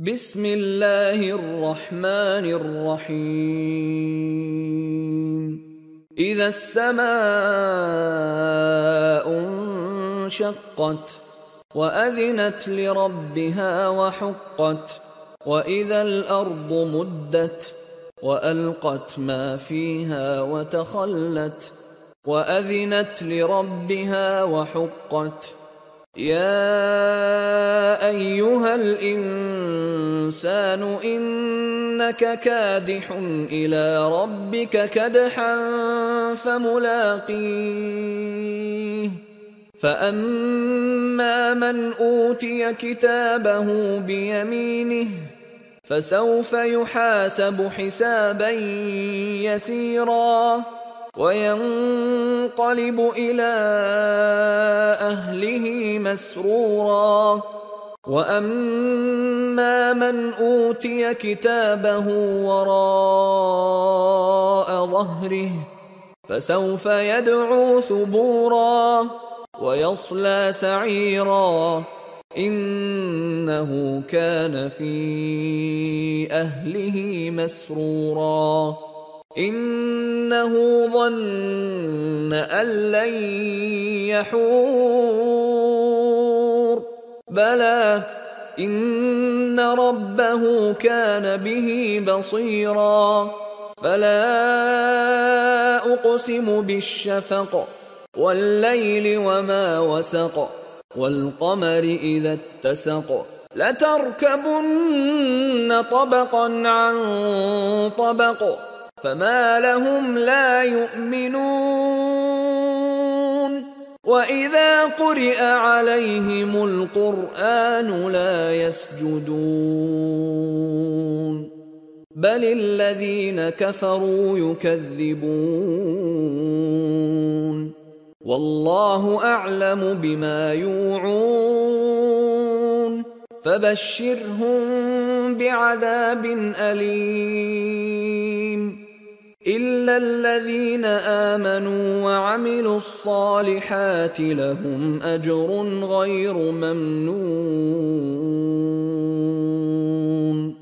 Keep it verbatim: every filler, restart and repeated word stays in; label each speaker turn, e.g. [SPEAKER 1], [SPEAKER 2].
[SPEAKER 1] بسم الله الرحمن الرحيم إذا السماء انشقت وأذنت لربها وحقت وإذا الأرض مدت وألقت ما فيها وتخلت وأذنت لربها وحقت يا أيها الإنسان إنك كادح إلى ربك كدحا فملاقيه فأما من أوتي كتابه بيمينه فسوف يحاسب حسابا يسيرا وينقلب إلى أهله مسرورا وأما من أوتي كتابه وراء ظهره فسوف يدعو ثبورا ويصلى سعيرا إنه كان في أهله مسرورا إنه ظن أن لن يحور بلى إن ربه كان به بصيرا فلا أقسم بالشفق والليل وما وسق والقمر إذا اتسق لتركبن طبقا عن طبق فما لهم لا يؤمنون وإذا قرئ عليهم القرآن لا يسجدون بل الذين كفروا يكذبون والله أعلم بما يوعون فبشرهم بعذاب أليم إلا الذين آمنوا وعملوا الصالحات لهم أجر غير ممنون.